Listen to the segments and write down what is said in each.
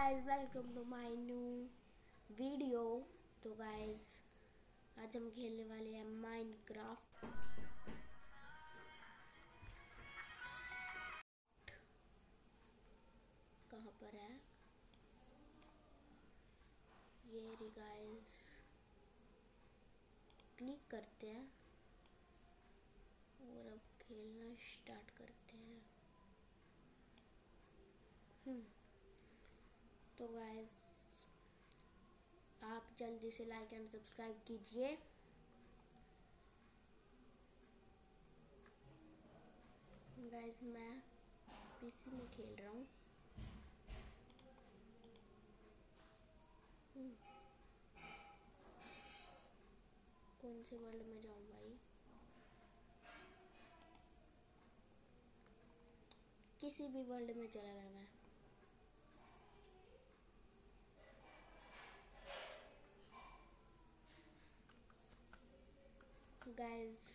Guys, welcome to my new video. तो guys, आज हम खेलने वाले हैं माइनक्राफ्ट। कहाँ पर है ये रे गाइस। क्लिक करते हैं और अब खेलना स्टार्ट करते हैं। तो गाइस, आप जल्दी से लाइक एंड सब्सक्राइब कीजिए। गाइस, मैं पीसी में खेल रहा हूँ। कौन से वर्ल्ड में जाऊँ भाई? किसी भी वर्ल्ड में चला गया मैं। गाइस,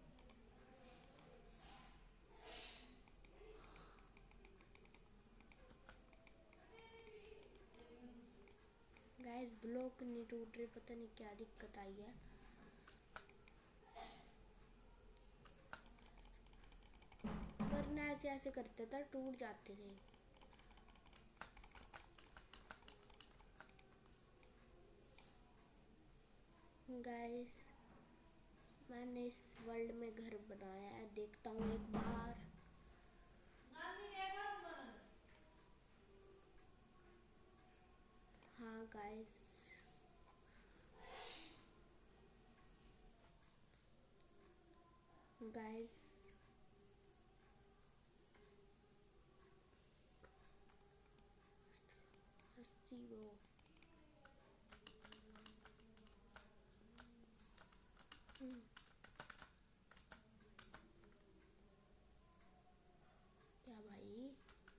ब्लॉक नहीं टूट रहे, पता नहीं क्या दिक्कत आई है। वरना ऐसे ऐसे करते था टूट जाते थे। गाइस, मैंने इस वर्ल्ड में घर बनाया है, देखता हूँ एक बार। हाँ गाइस, हस्ती वो क्या भाई?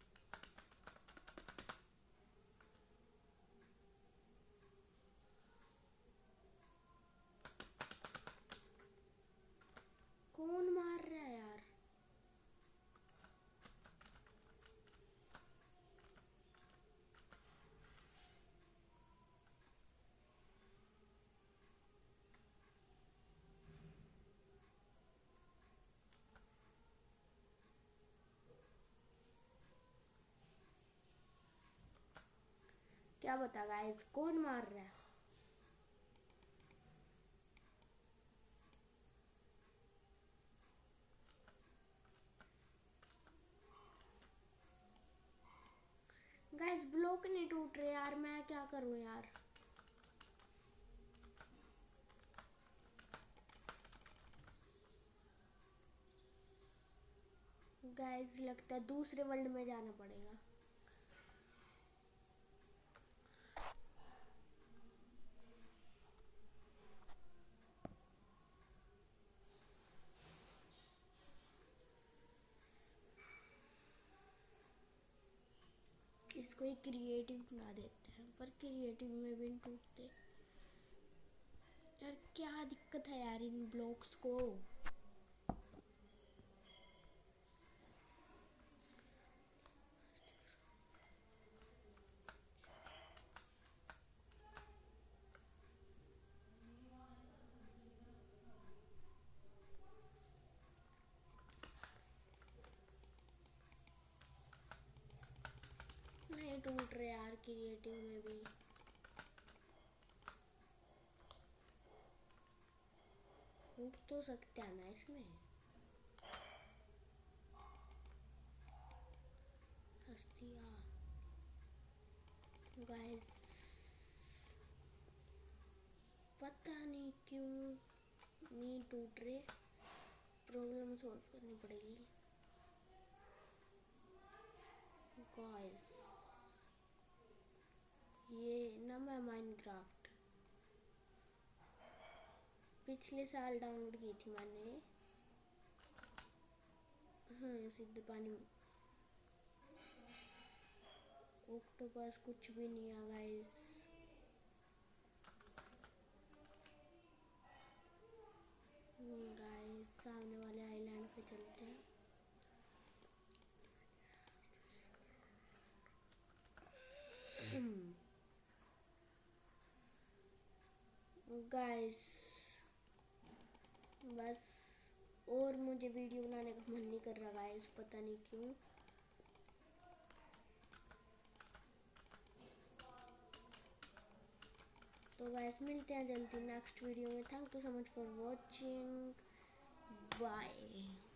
कौन मार रहा है यार? क्या बता गाइस, कौन मार रहा है? गाइस, ब्लॉक नहीं टूट रहे यार, मैं क्या करूं यार? गाइस, लगता है दूसरे वर्ल्ड में जाना पड़ेगा। इसको एक क्रिएटिव बना देते हैं, पर क्रिएटिव में भी नहीं टूटते यार। क्या दिक्कत है यार इन ब्लॉक्स को? नहीं टूट रहे यार, क्रिएटिव में भी। टूट तो सकते हैं ना इसमें। हस्तियाँ गाइस, पता नहीं क्यों नहीं टूट रहे। प्रॉब्लम सॉल्व करनी पड़ेगी गाइस। ये ना, मैं माइनक्राफ्ट पिछले साल डाउनलोड की थी मैंने। हाँ, सीधे पानी में। ऑक्टोपस कुछ भी नहीं है गाइस। सामने वाले आइलैंड पे चलते हैं। गाइस बस और मुझे वीडियो बनाने का मन नहीं कर रहा गाइस, पता नहीं क्यों। तो गाइस मिलते हैं जल्दी नेक्स्ट वीडियो में। Thank you so much for watching, bye.